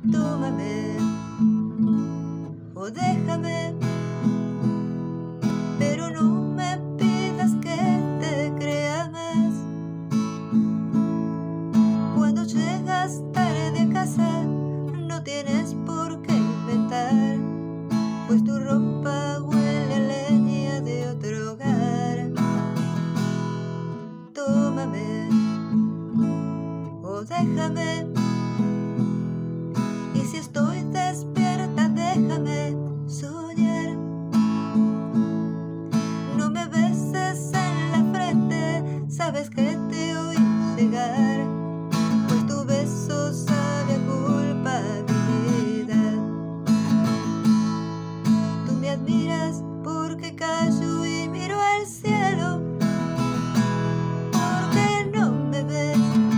tómame o déjame, pero no me pidas que te crea más. Cuando llegas tarde a casa, no tienes por qué inventar, pues tu ropa huele a leña de otro hogar. Tómame o déjame, y si estoy despierta déjame soñar. No me beses en la frente, sabes que te oí llegar, pues tu beso sabe a culpabilidad. Tú me admiras porque callo y miro al cielo, porque no me ves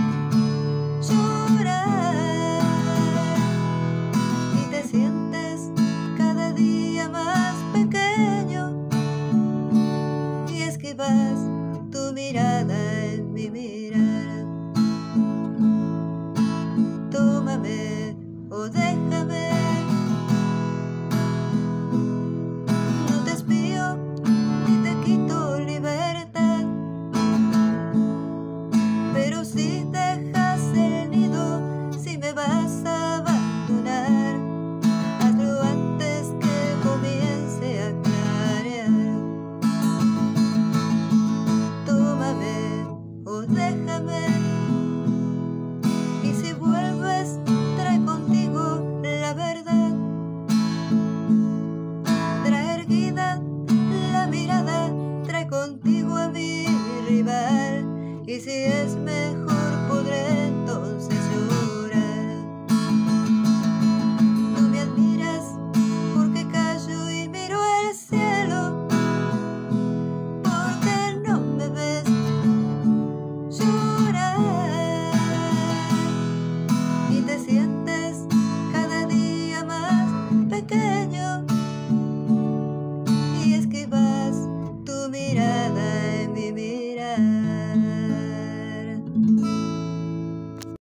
llorar y te sientes cada día más pequeño y esquivas tu mirada en mi mirar. Tómame o déjame, no te espío ni te quito libertad, pero si dejas el nido, si me vas a abandonar, hazlo antes que comience a clarear. Tómame o déjame, y si vuelves trae contigo la verdad, trae erguida la mirada, trae contigo a mi rival, y si es mejor podré entonces llorar. Tú me admiras porque callo y miro al cielo, porque no me ves llorar y te sientes cada día más pequeño y esquivas